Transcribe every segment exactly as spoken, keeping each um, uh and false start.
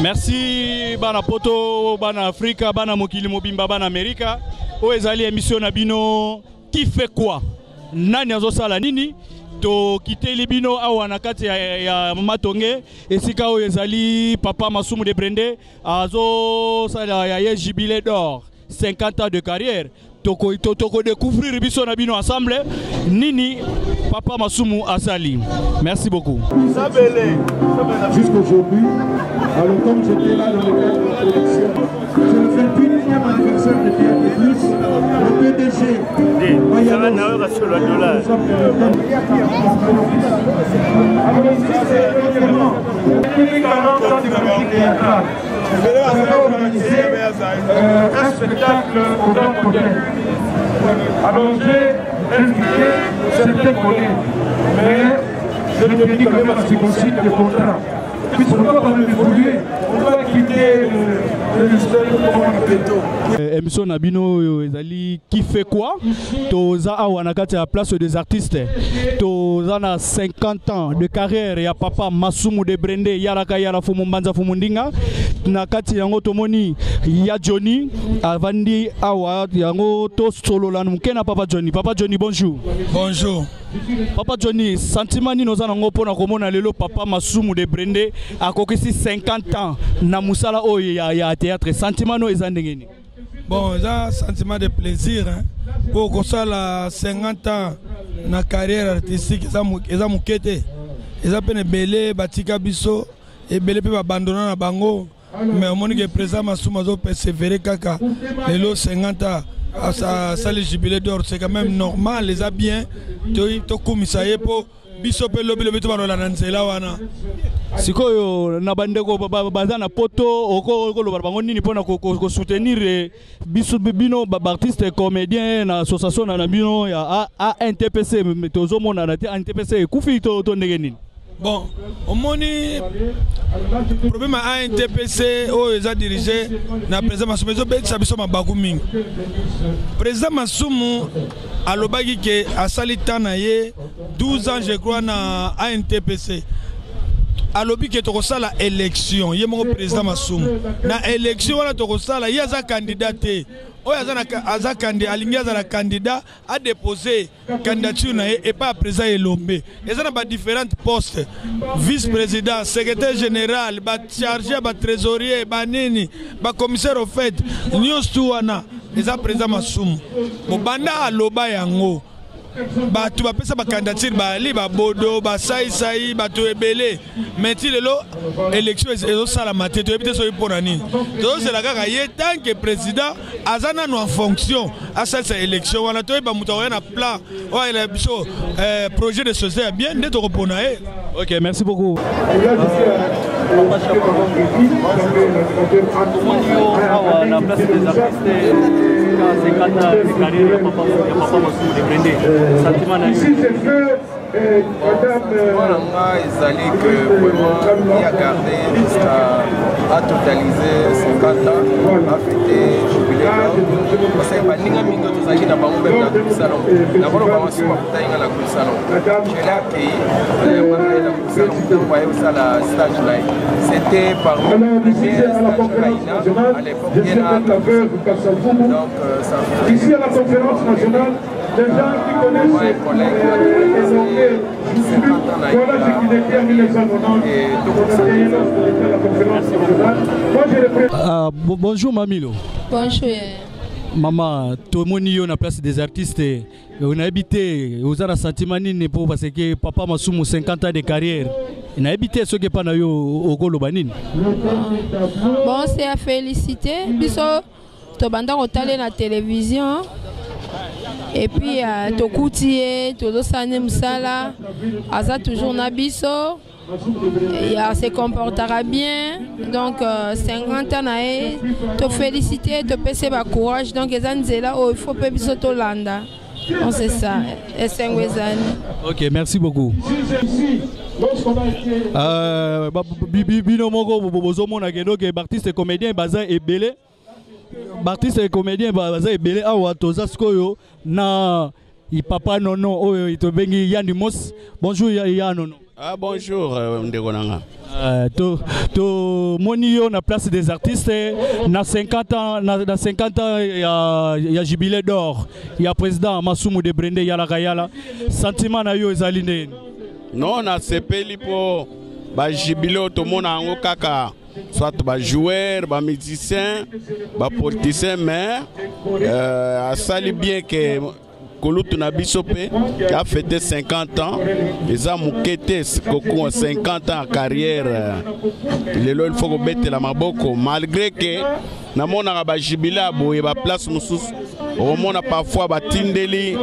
Merci bana poto bana Afrika bana mokili mobimba bana Amerika. O ezali émission na bino qui fait quoi? Nani azosala nini? To kiteli bino awa na kati ya, ya Matonge esika o ezali papa Masumu de Brende azo sala ya ye jubilé d'or cinquante ans de carrière. Toko to, toko découvrir biso na bino ensemble nini papa Masumu asali. Merci beaucoup. Jusqu'aujourd'hui, alors comme j'étais là dans le cadre de la collection, c'est le vingt-et-unième anniversaire de Pierre de Plus, le P D G. Alors ici, c'est premièrement quarante ans de musique théâtrale. On va organiser un spectacle au Grand Hôtel. Alors j'ai invité certains collègues, mais je le dis quand même à ce qu'on cite le contrat. Puisqu'on ne doit pas nous évoluer, on doit quitter le ministère de Péto. Émission Nabino ezali qui fait quoi? Toza awanakati à place des artistes. Toza na cinquante ans de carrière ya papa Masumu de Brende yaraka yara fumumbanza fumundinga. Nakati yango tomoni ya Johnny avandi awa yango to solo la mukena papa Johnny. Papa Johnny bonjour. Bonjour. Papa Johnny, sentiment ni noza nango pona komona lelo papa Masumu de Brende akokisi cinquante ans na musala oyo ya, ya théâtre. Sentiment no ezandengeni. Bon, ça sentiment de plaisir hein. Pour qu'on soit là cinquante ans na carrière artistique eza mukete. Eza pene belé batika biso et belé pe abandonner na bango. Mais au monde que président Masumu azo persévérer kaka lelo cinquante ans. Ça, ça le jubilé d'or, c'est quand même normal, les a bien. To komisaye po biso pe lobi lobi to banola nanzela wana. Sikoyo na bandeko bazana poto oko ko loba bango nini pona ko soutenir biso bino ba artiste comédien na association na bino ya A N T P C tozo mona na A N T P C kufi to to ndenge nini. Bon, au moni problème à A N T P C oh ils a dirigé na président Masumu zo be sabiso mabaku mingi. Président Masumu alobaki ke asali tana ye douze ans je crois na A N T P C. Alobi ke to kosala élection ye mon président Masumu na élection wana to kosala ye za candidat. Oya aza candidat alingi aza candidat a déposé candidature na et pas président Elombe. Et ça na ba différents postes vice-président, secrétaire général, ba chargé, ba trésorier, ba nini, ba commissaire au fait. Nyos tuwana eza président Masumu. Bo banda aloba yango. Ba tu ba pesa ba candidature ba li ba bodo ba sai sai ba to ebele meti lelo élection ezo sala maté to ebite so yipona nini to c'est la kaka ye tant que président azana no en fonction à cette élection wana to ba muto na plan o ele biso euh projet de société bien de to repona e. OK, merci beaucoup. La place des artistes cinquante ans de carrière papa Masumu de Brende. Ici, j'ai fait euh, madame. Voilà, ils allaient que vraiment y a gardé jusqu'à à totaliser cinquante ans, à fêter jubilé. Parce que pas n'importe mingo tous allés dans le même dans le salon. D'abord, on va se porter dans le salon. Je l'ai accueilli, on va aller dans le salon, on va aller à la stage là. C'était parmi les premiers stages là, à l'époque, il y en a donc ça fait. Ici à la conférence nationale. Les gens qui connaissent les collègues, voilà ce qui détermine les abonnants. Bonjour Mamilo. Bonjour. Maman, tout le monde est na place des artistes. On a habité, on a un sentiment pour parce que papa Masumu cinquante ans de carrière. On a habité ce qui est pas na yo au Golobanine. Bon, c'est à féliciter. Biso, to banda otale na télévision. Et puis, to koutié, to dosane musala, aza toujours na biso. Il se comportera bien. Donc, euh, cinquante ans, te féliciter, te passer ma courage. Donc, il faut pas biso to landa. Donc, c'est ça. Et ok, merci beaucoup. Euh, Bino Mongo, Bozo Monageno, qui est artiste et comédien, Baza et Belé. Artiste et comédien, Baza et Belé, Awa, Tozaskoyo, na. Papa Nono, il te bengi Yanimos. Bonjour Yanono. Ah, bonjour, euh, Ndegonanga. Euh, to, to moni yo na place des artistes na cinquante ans na, na cinquante ans ya ya jubilé d'or ya président Masumu de Brende yala kayala sentiment na yo ezali ndeni. Non na sepeli po ba jubilé to mona ngo kaka soit ba joueur, ba musicien, ba politicien mais euh, a sali bien que Kolutu na Bisope qui a fêté cinquante ans, ils ont mouqueté cinquante ans en carrière. Il faut que bête la maboko malgré que na mona ba jibila boye ba place musus au mona parfois ba tindeli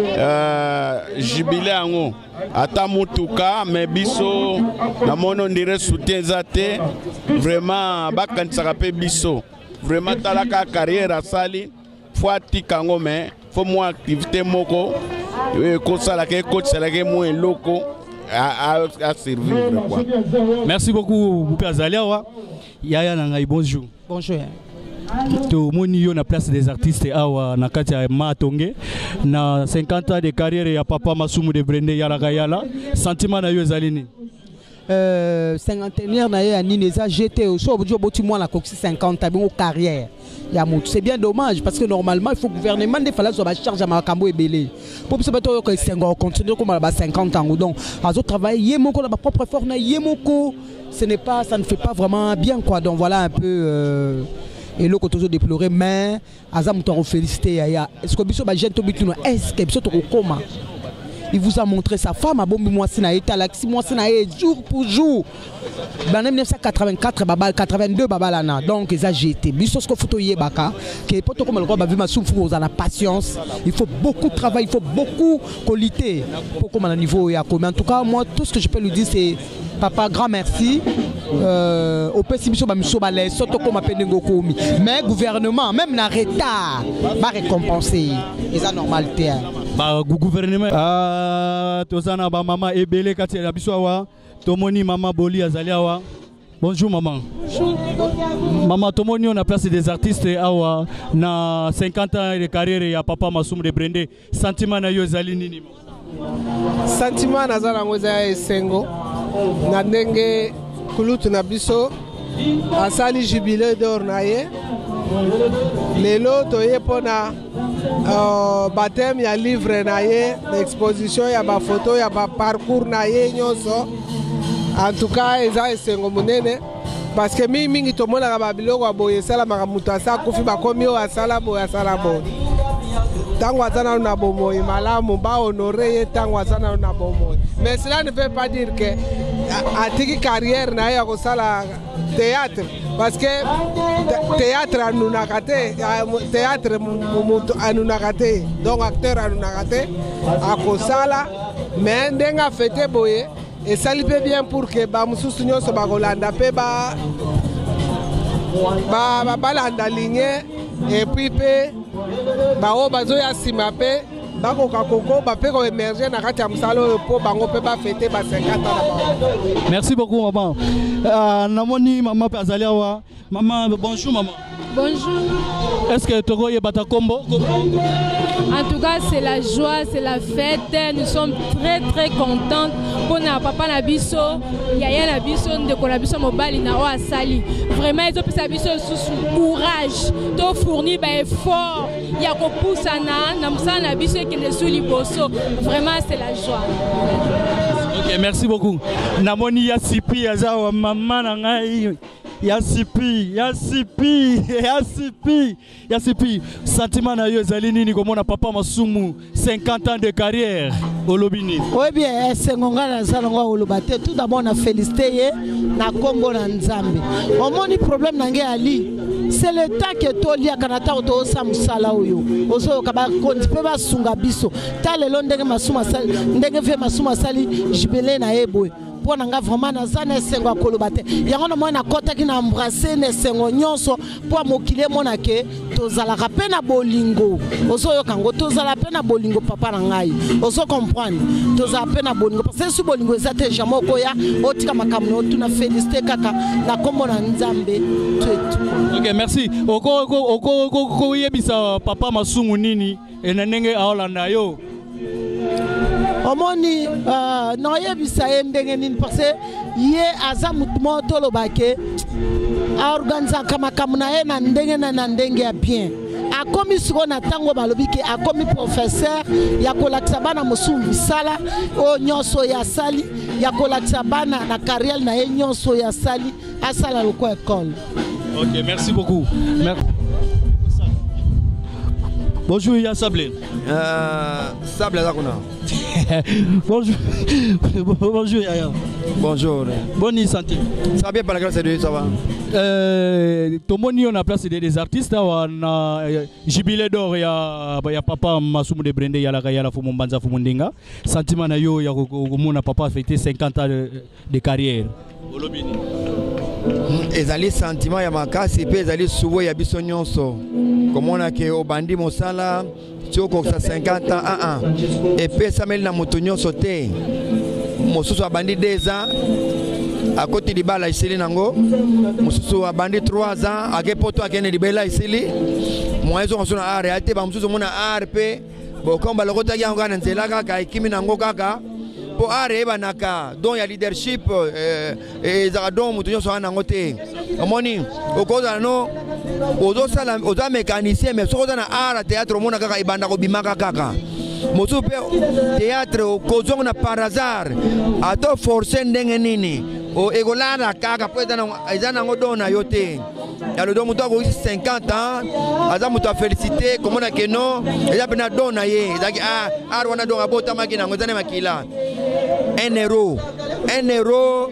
euh jibile ango ata mutuka mais biso na mona ndire soutien zate vraiment ba kanisa pe biso vraiment talaka carrière asali fois tikango mais faut moi activité moko ko sala ke coach sala ke mo loko à à servir quoi. Merci beaucoup Boupé Azaliawa. Yaya Nangai, bonjour. Bonjour. To moni yo na place des artistes awa na kati ya Matonge na cinquante ans de carrière ya papa Masumu de Brende yala kayala sentiment na yo ezalini. Euh, cinquantenaire na ya nini eza jeté au so bojo boti moi la coxi cinquante ans bon carrière. C'est bien dommage parce que normalement il faut que le gouvernement de Fala soit charge à Makambo et Belé. Pour ce bateau que c'est encore continuer comme à cinquante ans donc à autres travail yemoko la propre force na yemoko ce n'est pas ça ne fait pas vraiment bien quoi donc voilà un peu euh, et l'autre toujours déploré mais Azam t'en félicité ya est-ce que biso ba jeune to bituna est-ce que biso to koma il vous a montré sa femme à bombi moi sina eta laxi moi sina jour pour jour. En mille neuf cent quatre-vingt-quatre, babal quatre-vingt-deux babalana donc ils ont jeté. Biso ce que photo yebaka que poto comme le roi bavi masum faut la patience, il faut beaucoup de travail, il faut beaucoup qualité pour comme à niveau ya comme en tout cas moi tout ce que je peux lui dire c'est papa grand merci euh au pessimisme ba miso ba les soto comme apendengo komi mais gouvernement même na retard va récompenser ils a normalité ba gouvernement ah tozana ba mama ebele kati ya biso awa tomoni mama Boli Azaliawa. Bonjour maman. Bonjour. Maman tomoni on a place des artistes awa na cinquante ans de carrière ya papa Masumu de Brende sentiment na yo ezali nini? Sentiment na zala ngoza esengo na ndenge Kulutu na biso asali jubilé d'or na ye lelo toye pona uh, baptême ya livre na ye na exposition ya ba photo ya ba parcours na ye nyonso en tout cas eza esengo munene parce que mingi mingi tomonaka ba biloko ya boye esalamaka moto asa kufi bakomi oyo asala boye asala boye ntango aza nano na bomoi malamu bahonore ye ntango aza nano na bomoi mais cela ne veut pas dire que atiki carrière na ye ya kosala théâtre parce que théâtre anunaka te théâtre mutu anunaka te donc acteur anunaka te akosala mais ndenge afete boye esali mpe bien pour que bamosusu nyonso bakolanda mpe balanda ligne et puis mpe bao bazoya nsima mpe bakoka kokoba mpe koemerge na kati ya mosala oyo mpo bango mpe bafete ba cinquante ans na bango. Merci beaucoup maman. Uh, namoni maman mpe azali awa. Maman bonjour maman. Bonjour. Est-ce que Togo est bata combo? En tout cas, c'est la joie, c'est la fête. Nous sommes très très contents pour notre papa Nabiso, Yaya Nabiso, Ndeko Nabiso Mobali na Oa Sali. Vraiment, ils ont pu s'habiller sous courage, tout fourni ben effort. Il y a qu'on pousse à na, Namsa Nabiso qui est sous l'Iboso. Vraiment, c'est la joie. Ok, merci beaucoup. Namoni Yasipi, Yazawa, maman Nangai. Yasipi, Yasipi, Yasipi, Yasipi. Sentiment na yo ezali nini komona papa Masumu cinquante ans de carrière au Lobini. Oui bien, c'est ngonga na salonga au Lobate. Tout d'abord na féliciter na Kombo na Nzambe. Au moni problème nange ali. C'est le temps que to lia kanata to samusala oyo. Ozo kaba kontipe ba sunga biso. Ta lelo ndenge Masuma sali, ndenge fe Masuma sali jibele na eboe. Pour nga vraiment na zane sengo kolobate yango na mona kota ki na embrasser ne sengo nyonso pour mokile mona ke tozala rapé na bolingo ozo yo kango tozala pe na bolingo papa na ngai ozo comprendre tozala pe na bolingo parce que si bolingo ezate jamais koya otika makamno tuna féliciter kaka na kombo na Nzambe tout. OK merci oko oko oko oko yebisa papa Masumu nini enanenge aolanda yo. omoni euh, noyebisa ye ndenge nini parce que ye aza mutu mo tolobake aorganisaka makambo na ye na ndenge na ndenge ya bien akomi siko na tango balobi ke akomi professeur ya kolakisa bana mosusu misala o nyonso ya sali ya kolakisa bana na carrière na ye nyonso ya sali asala loko école. Ok, merci beaucoup. Merci. Bonjour, il y a Sablé. Euh, Sablé, Zakuna. Bonjour. Bonjour, Yaya. Bonjour. Bonne santé. Ça va bien par la grâce de Dieu, ça va. Euh, tout le monde, on a placé des artistes. On a Jubilé d'or, il y a papa Masumu de Brende, il y a la Gayala Fumumbanza Fumundinga. Sentiment na yo, il y a mon papa fêté cinquante ans de, de carrière. Ezali sentiment ya makasi pe ezali subo ya biso nyonso. Komona ke obandi mosala tioko sa cinquante ans ah ah. Et pe sameli na moto nyonso te. Mosusu abandi deux ans. À côté de bala isili nango. Mosusu abandi trois ans ake poto akene libela isili. Mwaezo ngosona are ate ba mosusu mona are pe bo komba lokota ya ngana nzela kaka ikimi nango kaka. Pour arriver à Naka, dont il y a leadership et Zaradon, Moutonio soit en côté. Au moni, au cause de nous, aux autres mécaniciens, mais sur un art théâtre au Monaka et Bandako Bimaka Kaka. Mosu théâtre au cause on par hasard, à tout forcer n'engenini, au Egolana Kaka, peut être un Odona Yote. Il y a le don mouton cinquante ans, Azam t'a félicité, comme on a que non, et il y a bien donné, ah, ah, on a donné à Bota Makina, on a donné Makila. Un euro, un euro,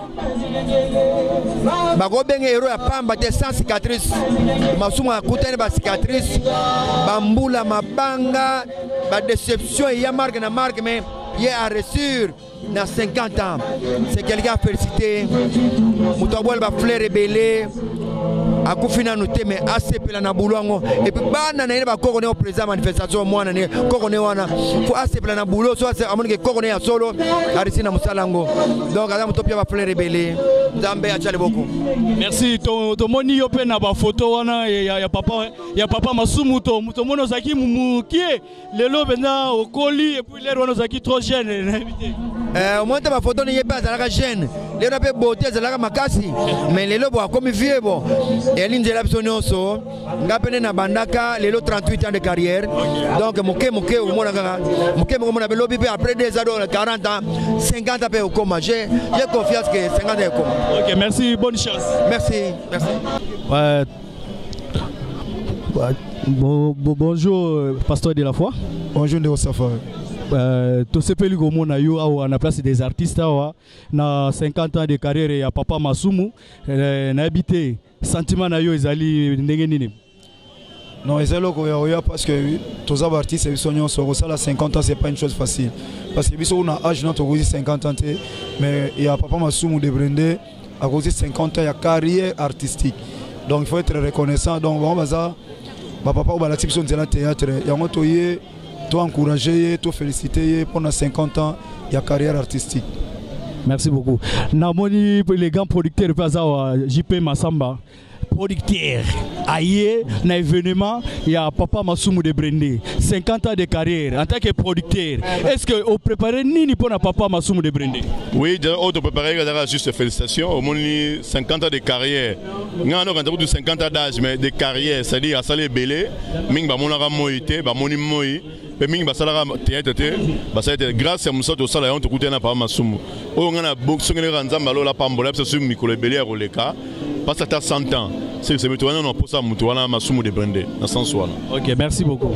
bago benga euro ya pamba te sans cicatrice, masumu akutani ba cicatrice, bambula mabanga, ba déception il y a marque na marque mais il a reçu dans cinquante ans. C'est quelqu'un à féliciter. Moutouabouel ba fleur rebelle. Akufina noté mais assez pela na boulot et puis bana na ba kokone au président manifestation mwana ne kokone wana faut assez pela na boulot soit c'est amone ke kokone ya solo arisi na musalango donc adam topia ba fleur rebelle Nzambe achale beaucoup. Merci to to moni yo pe na ba photo wana ya ya papa ya papa Masumu to to mono zaki mukie lelo bena okoli et puis les wana zaki trop jeune euh au moins ta photo ne pas za la jeune les na pe beauté za la makasi mais lelo bo comme vieux bon elinzela biso nyonso ngapene na bandaka lelo trente-huit ans de carrière donc moke moke omona kaka moke moke mona belobi pe après deux ans quarante ans cinquante ans pe okoma j'ai j'ai confiance que cinquante ans okoma. OK, merci, bonne chance. Merci, merci. Ouais. Bon, bon, bonjour pasteur de la foi. Bonjour de Osafa. Euh, to sepeli gomo na yo awa na place des artistes awa na cinquante ans de carrière ya papa Masumu euh, na habité sentiment na yo ezali ndenge nini? Non, ezali ko ya parce que tous les artistes ils sont nyonso ça la cinquante ans c'est pas une chose facile parce que biso na âge notre aussi cinquante ans mais il y a papa Masumu de Brende à cause cinquante ans il y a carrière artistique donc il faut être reconnaissant donc on va ça papa au balati biso nzela théâtre yango toye to encourager to féliciter pendant cinquante ans il y a carrière artistique. Merci beaucoup. Namoni les grands producteurs Pazawa J P Massamba producteur aïe na événement il y a papa Masumu de Brende cinquante ans de carrière en tant que producteur. Est-ce que vous préparez nini pour papa Masumu de Brende? Oui, on te prépare juste félicitations au moins cinquante ans de carrière. Nous avons quand cinquante ans d'âge mais de carrière, c'est-à-dire à saler belé, ming ba monara moité, ba moni moi. Peming basala théâtre bah ça a été grâce à Moussa de Sala on te coûte na papa Masumu. Oh on a beaucoup songé ranzamba lo la pambola parce que Mikolo belé à Roleka. Parce que tu as cent ans. C'est ce que tu as pour ça Moutoana Masumu de Brende dans sens là. OK, merci beaucoup.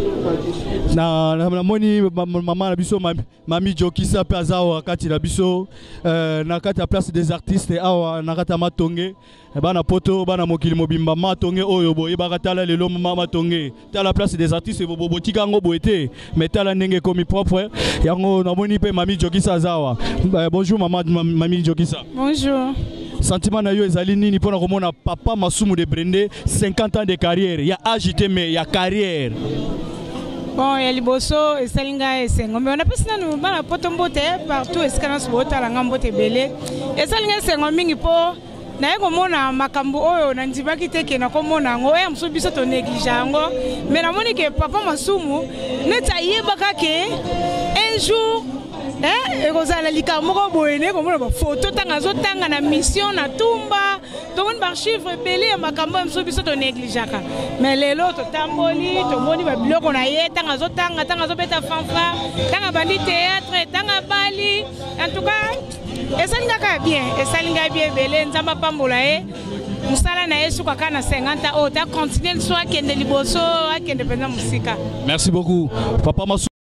Na na moni maman na biso mami Jokisa pe azawa kati na biso na kati ya place des artistes awa na kata matonge bana poto bana mokili mobimba matonge oyo boye bakatala lelo mama tonge ta la place des artistes bobo botika ngo boete mais ta la ndenge komi propre yango na moni pe mami Jokisa azawa. Bonjour maman mami Jokisa. Bonjour. Sentiment na yo ezali nini pona komona papa Masumu de Brende cinquante ans de carrière ya agité mais ya carrière. Bon, il y a liboso et salinga et sengo mais on a pas nous bana potombote partout escalance bota la ngambote belé et salinga sengo mingi po na yeko mona makambo oyo na ndibaki teke na komona ngo ya mso biso to néglige ngo mais na moni que papa Masumu neta yebaka ke un jour eh ekozala likambo moko boyene komona ba photo tanga zotanga na mission na tumba tomoni ba chiffre belé ya makambo ya biso to négligeaka mais lelo to tamboli tomoni ba biloko na ye tanga zotanga tanga zobeta fanfa tanga bandi théâtre tanga bali en tout cas esalingaka bien esalinga bien belé nzamba pambola ye musala na yesu kaka na cinquante o ta continuer le soir kende liboso akende penza musika. Merci beaucoup Papa Massou.